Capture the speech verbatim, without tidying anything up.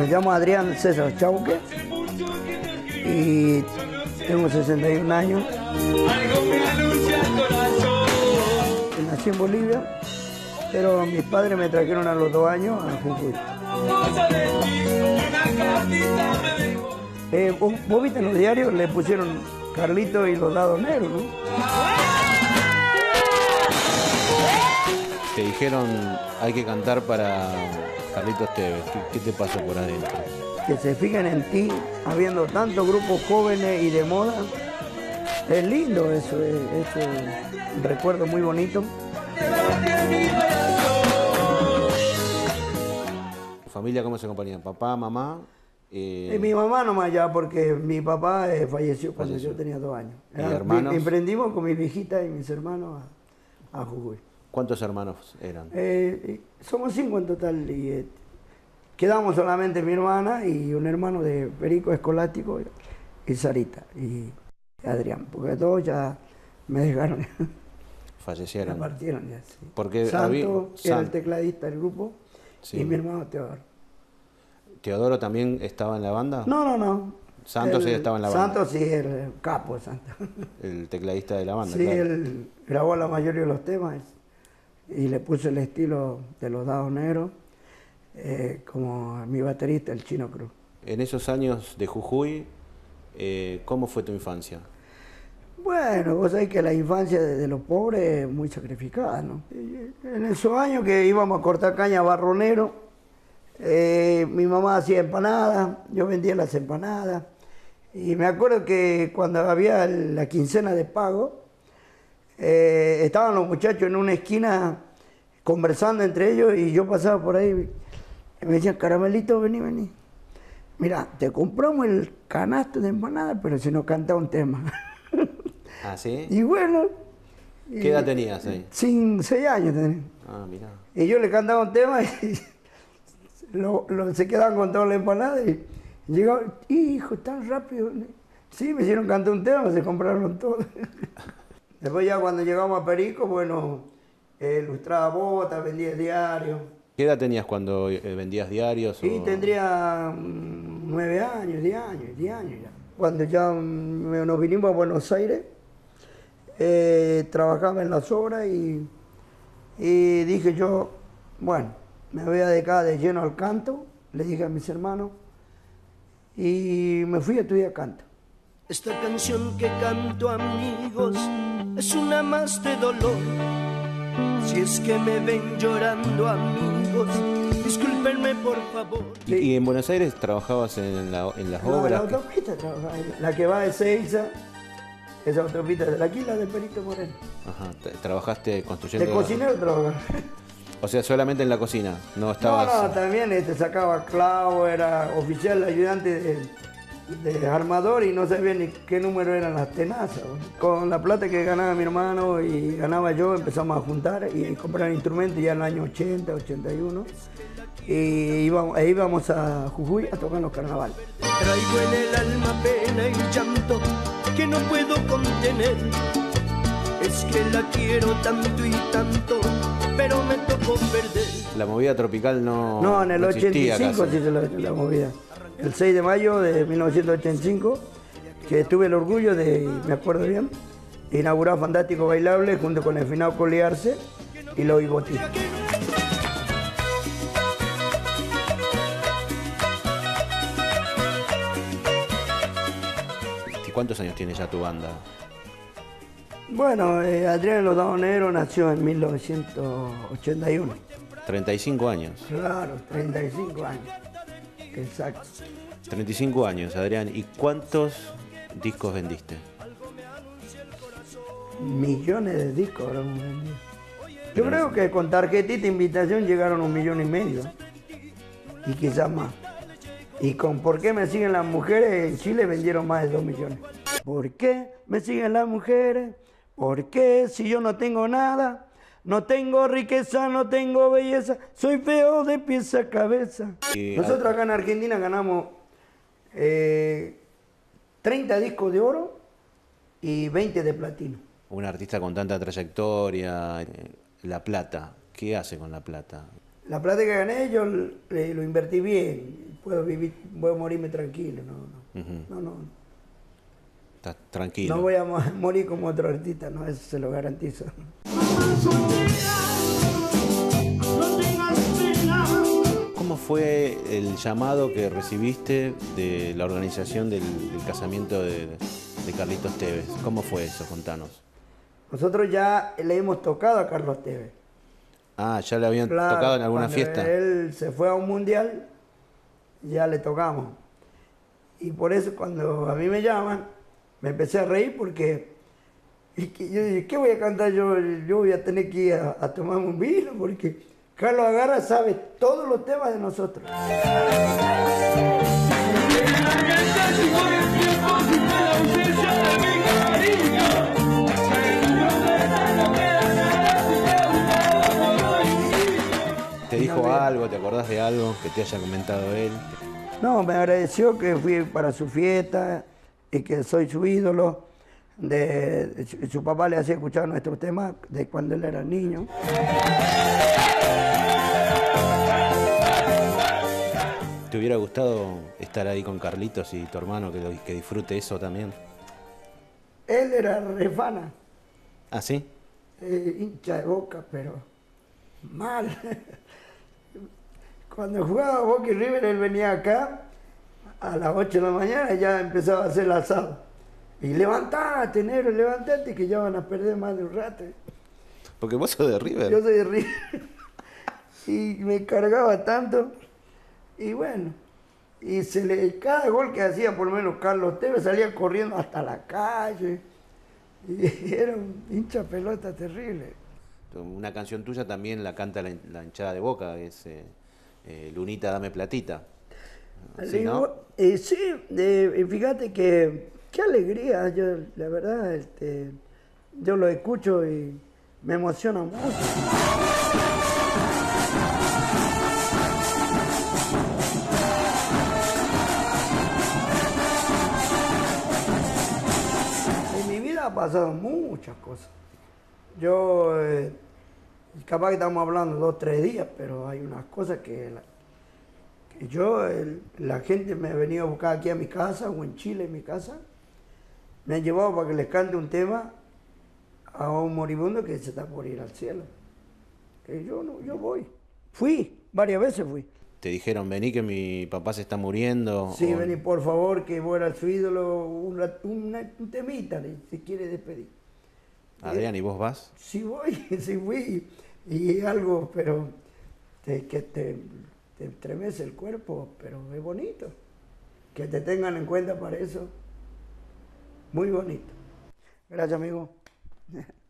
Me llamo Adrián César Chauque y tengo sesenta y un años. Nací en Bolivia, pero mis padres me trajeron a los dos años a Jujuy. Eh, vos, vos viste en los diarios, le pusieron Carlito y los dados negros, ¿no? Te dijeron, hay que cantar para Carlitos Tevez. ¿Qué, qué te pasó por adentro? Que se fijen en ti, habiendo tantos grupos jóvenes y de moda. Es lindo eso, es, es un recuerdo muy bonito. ¿Tu familia cómo se acompaña? ¿Papá, mamá? Eh... Eh, mi mamá nomás ya, porque mi papá eh, falleció cuando falleció. yo tenía dos años. ¿Y Era, hermanos? Emprendimos con mi viejita y mis hermanos a, a Jujuy. ¿Cuántos hermanos eran? Eh, somos cinco en total y eh, quedamos solamente mi hermana y un hermano de Perico Escolástico y Sarita y Adrián, porque todos ya me dejaron. Fallecieron. Me partieron ya, sí. Porque Santo había... era el tecladista del grupo, sí. Y mi hermano Teodoro. ¿Teodoro también estaba en la banda? No, no, no. Santos sí estaba en la banda. Santos sí, el capo Santos. El tecladista de la banda, sí, claro. Él grabó la mayoría de los temas y le puso el estilo de los dados negros, eh, como a mi baterista, el Chino Cruz. En esos años de Jujuy, eh, ¿cómo fue tu infancia? Bueno, vos sabés que la infancia de, de los pobres es muy sacrificada, ¿no? En esos años que íbamos a cortar caña a Barronero, eh, mi mamá hacía empanadas, yo vendía las empanadas, y me acuerdo que cuando había la quincena de pago, eh, estaban los muchachos en una esquina conversando entre ellos, y yo pasaba por ahí, y me decían, Caramelito, vení, vení. Mira, te compramos el canasto de empanadas, pero si no canta un tema. ¿Ah, sí? Y bueno... ¿Qué edad tenías ahí? Sin seis años tenía. Ah, mira. Y yo le cantaba un tema y lo, lo, se quedaban con toda la empanada y llegaban, hijo, tan rápido. Sí, me hicieron cantar un tema, se compraron todo. Después ya cuando llegamos a Perico, bueno, eh, ilustraba botas, vendía diarios. ¿Qué edad tenías cuando eh, vendías diarios? Sí, o... tendría um, nueve años, diez años, diez años ya. Cuando ya um, nos vinimos a Buenos Aires, eh, trabajaba en las obras y, y dije yo, bueno, me voy a dedicar de lleno al canto, le dije a mis hermanos, y me fui a estudiar canto. Esta canción que canto, amigos, es una más de dolor. Si es que me ven llorando, amigos, discúlpenme por favor. ¿Y, y en Buenos Aires trabajabas en, la, en las no, obras? La autopista trabajaba, la que va de Seiza, esa autopista de la Quila de Perito Moreno. Ajá, trabajaste construyendo... De cocinero trabajaba. O sea, solamente en la cocina, no estabas... No, no, también este, sacaba clavo, era oficial ayudante de, de armador y no sabía ni qué número eran las tenazas. Con la plata que ganaba mi hermano y ganaba yo, empezamos a juntar y comprar instrumentos ya en el año ochenta, ochenta y uno. Y íbamos, e íbamos a Jujuy a tocar los carnavales. Traigo en el alma pena y llanto que no puedo contener. Es que la quiero tanto y tanto, pero me tocó perder. La movida tropical no No, en el no ochenta y cinco sí se la, la movida. El seis de mayo de mil novecientos ochenta y cinco, que tuve el orgullo de, me acuerdo bien, de inaugurar Fantástico Bailable junto con el finado Coliarse y los Ibotí. ¿Cuántos años tiene ya tu banda? Bueno, eh, Adrián Los Dados Negros nació en mil novecientos ochenta y uno. treinta y cinco años. Claro, treinta y cinco años. Exacto. treinta y cinco años, Adrián. ¿Y cuántos discos vendiste? Millones de discos habremos vendido. Yo creo que con tarjetita invitación llegaron a un millón y medio. Y quizás más. Y con ¿Por qué me siguen las mujeres? En Chile vendieron más de dos millones. ¿Por qué me siguen las mujeres? ¿Por qué si yo no tengo nada? No tengo riqueza, no tengo belleza, soy feo de pies a cabeza. Y... Nosotros acá en Argentina ganamos eh, treinta discos de oro y veinte de platino. Un artista con tanta trayectoria, eh, la plata, ¿qué hace con la plata? La plata que gané yo eh, lo invertí bien. puedo vivir, voy a morirme tranquilo, no, no, Uh-huh. no, no. Estás tranquilo. No voy a morir como otro artista, no, eso se lo garantizo. ¿Cómo fue el llamado que recibiste de la organización del, del casamiento de, de Carlitos Tevez? ¿Cómo fue eso? Contanos. Nosotros ya le hemos tocado a Carlos Tevez. Ah, ¿ya le habían Claro, tocado en alguna cuando fiesta? Él se fue a un mundial, ya le tocamos. Y por eso cuando a mí me llaman, me empecé a reír porque y que yo dije, ¿qué voy a cantar yo? Yo voy a tener que ir a, a tomarme un vino porque Carlos Agarra sabe todos los temas de nosotros. ¿Te dijo algo? ¿Te acordás de algo que te haya comentado él? No, me agradeció que fui para su fiesta y que soy su ídolo. De, de su, su papá le hacía escuchar nuestros temas de cuando él era niño. ¿Te hubiera gustado estar ahí con Carlitos y tu hermano, que, lo, que disfrute eso también? Él era refana, ¿Ah, sí? eh, hincha de Boca, pero mal. Cuando jugaba Boca y River, él venía acá a las ocho de la mañana y ya empezaba a hacer el asado. Y levantate, negro, levantate, que ya van a perder más de un rato. Porque vos sos de River. Yo soy de River. Y me cargaba tanto. Y bueno, y se le, cada gol que hacía, por lo menos Carlos Tevez, salía corriendo hasta la calle. Y era un hincha pelota terrible. Una canción tuya también la canta la, la hinchada de Boca, que es eh, eh, Lunita, dame platita. ¿Sí, Le no? digo, eh, sí, eh, fíjate que qué alegría, yo la verdad, este, yo lo escucho y me emociona mucho. En mi vida ha pasado muchas cosas. Yo, eh, capaz que estamos hablando dos, tres días, pero hay unas cosas que, la, que yo, el, la gente me ha venido a buscar aquí a mi casa o en Chile en mi casa, me han llevado para que les cante un tema a un moribundo que se está por ir al cielo. Que yo no, yo voy. Fui, varias veces fui. Te dijeron, vení que mi papá se está muriendo. Sí, o- vení por favor, que vos eras su ídolo, un, rat- una- un temita, le- se quiere despedir. Adrián, ¿y vos vas? Sí voy, sí fui, y algo, pero te, que te, te estremece el cuerpo, pero es bonito. Que te tengan en cuenta para eso, muy bonito. Gracias, amigo.